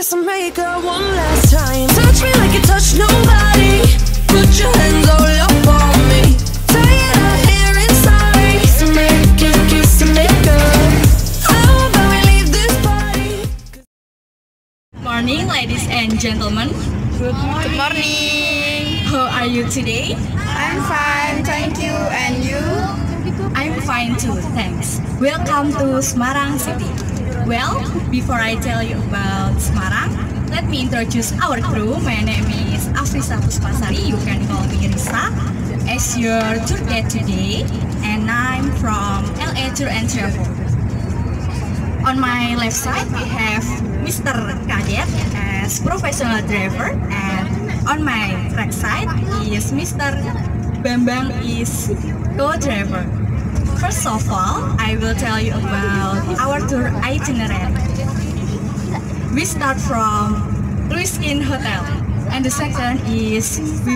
kiss and make up one last time. Touch me like you touch nobody. Put your hands all up on me. Tired of hearing sorry. Kiss and make up. How about we leave this party? Morning, ladies and gentlemen. Good morning. How are you today? I'm fine, thank you. And you? I'm fine too, thanks. Welcome to Semarang City. Well, before I tell you about Semarang, let me introduce our crew. My name is Afrisa Puspasari. You can call me Risa as your tour guide today, and I'm from LA Tour and Travel. On my left side, we have Mr. Kadet as professional driver, and on my right side is Mr. Bambang is co-driver. First of all, I will tell you about our tour itinerary. We start from Louis Inn Hotel, and the second is we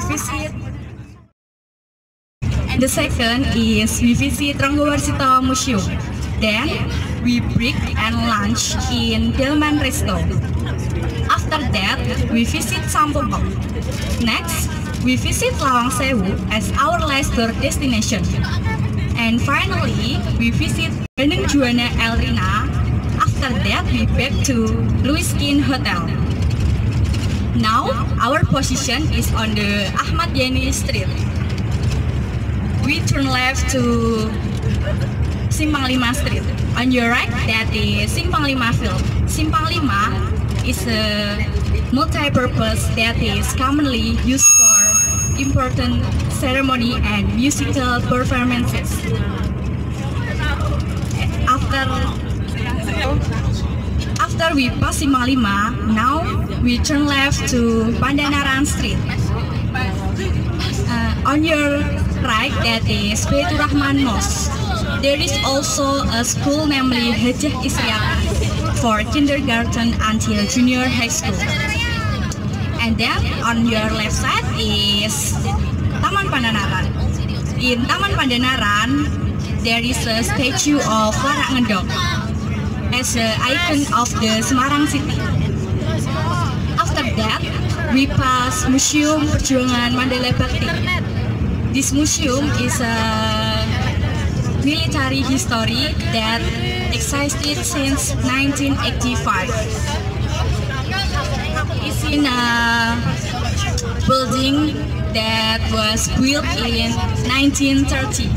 visit Ranggawarsita Museum. Then we break and lunch in Delman Resto. After that, we visit Sampokong. Next, we visit Lawang Sewu as our last tour destination. And finally, we visit Bandung Juanda El Rina. After that, we back to Louis Inn Hotel. Now, our position is on the Ahmad Yani Street. We turn left to Simpang Lima Street. On your right, that is Simpang Lima Field. Simpang Lima is a multi-purpose that is commonly used for important ceremony and musical performances. After we pass Simpang Lima, now we turn left to Pandanaran Street. On your right, that is Baitur Rahman Mosque. There is also a school namely Hajah Isyati for kindergarten until junior high school. And then on your left side is Taman Pandanaran. In Taman Pandanaran, there is a statue of Warak Ngendok as an icon of the Semarang city. After that, we pass Museum Perjuangan Mandala Bakti. This museum is a military history that existed since 1985. It's in a building that was built in 1930.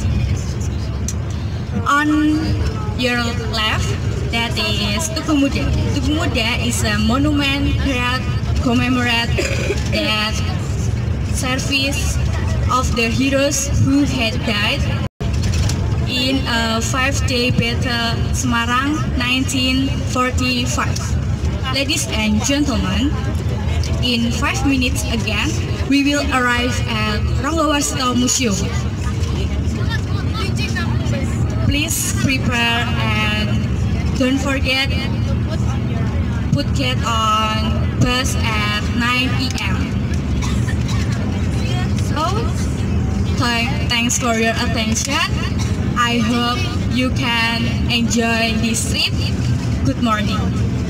On your left, that is Tugu Muda. Tugu Muda is a monument that commemorates that service of the heroes who had died in a 5-day battle Semarang 1945. Ladies and gentlemen, in 5 minutes again, we will arrive at Ranggawarsita Museum. Please prepare and don't forget, get on bus at 9 p.m. So, thanks for your attention. I hope you can enjoy this trip. Good morning.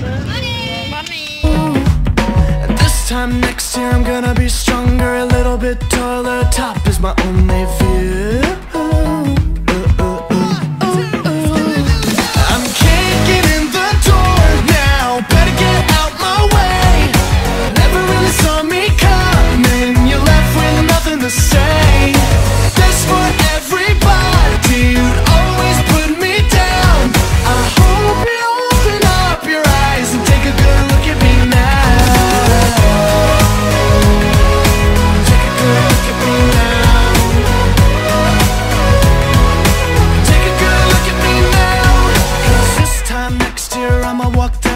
And this time next year I'm gonna be stronger, a little bit taller. Top is my only view. I'm kicking in the door now, better get out my way. Never really saw me coming, you're left with nothing to say. This for everybody, you'd always put me down. I hope you open up your eyes and take a good look at me now. Take a good look at me now. Take a good look at me now. 'Cause this time next year I'ma walk